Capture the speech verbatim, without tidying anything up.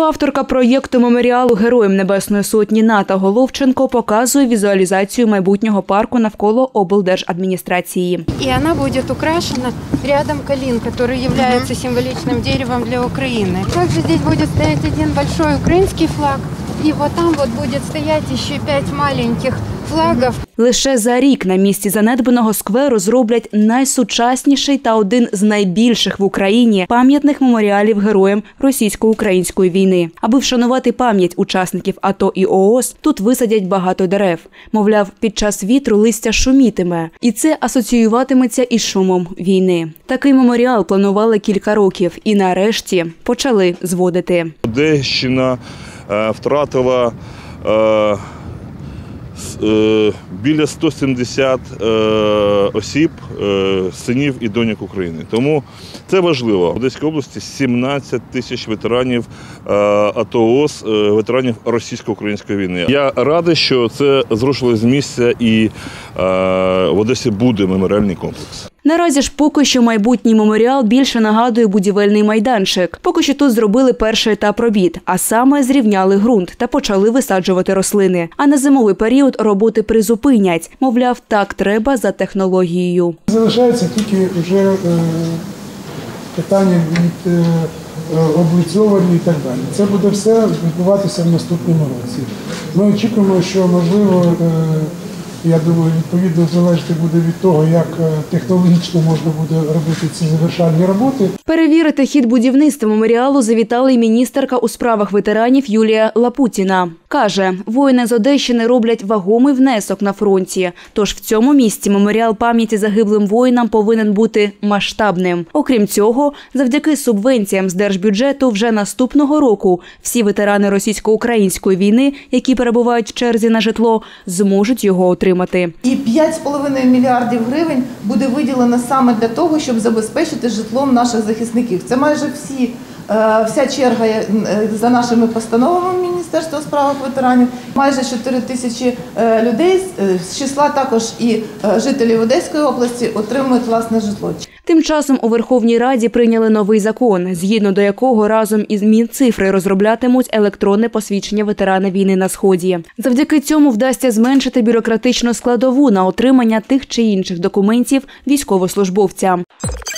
Співавторка проєкту меморіалу Героям Небесної Сотні Ната Головченко показує візуалізацію майбутнього парку навколо облдержадміністрації. І вона буде украшена рядом калин, який є символічним деревом для України. Також тут буде стояти один великий український флаг, і вот там вот буде стояти ще п'ять маленьких флагів. Лише за рік на місці занедбаного скверу зроблять найсучасніший та один з найбільших в Україні пам'ятних меморіалів героям російсько-української війни. Аби вшанувати пам'ять учасників АТО і ООС, тут висадять багато дерев. Мовляв, під час вітру листя шумітиме. І це асоціюватиметься із шумом війни. Такий меморіал планували кілька років і нарешті почали зводити. Одещина е, втратила е, біля ста сімдесят осіб, синів і доньок України. Тому це важливо. В Одеській області сімнадцять тисяч ветеранів АТО-ООС, ветеранів російсько-української війни. Я радий, що це зрушило з місця і в Одесі буде меморіальний комплекс. Наразі ж поки що майбутній меморіал більше нагадує будівельний майданчик. Поки що тут зробили перший етап робіт, а саме зрівняли ґрунт та почали висаджувати рослини. А на зимовий період роботи призупинять. Мовляв, так треба за технологією. Залишається тільки вже е, питання від е, облицьовані і так далі. Це буде все відбуватися в наступному році. Ми очікуємо, що можливо, е, я думаю, відповідно залежати буде від того, як технологічно можна буде робити ці завершальні роботи. Перевірити хід будівництва меморіалу завітала й міністерка у справах ветеранів Юлія Лапутіна. Каже, воїни з Одещини роблять вагомий внесок на фронті. Тож в цьому місці меморіал пам'яті загиблим воїнам повинен бути масштабним. Окрім цього, завдяки субвенціям з держбюджету вже наступного року всі ветерани російсько-української війни, які перебувають в черзі на житло, зможуть його отримати. І п'ять з половиною мільярдів гривень буде виділено саме для того, щоб забезпечити житлом наших захисників. Це майже всі, вся черга за нашими постановами Міністерства у справах ветеранів. Майже чотири тисячі людей, з числа також і жителів Одеської області, отримують власне житло. Тим часом у Верховній Раді прийняли новий закон, згідно до якого разом із Мінцифри розроблятимуть електронне посвідчення ветерана війни на Сході. Завдяки цьому вдасться зменшити бюрократичну складову на отримання тих чи інших документів військовослужбовця.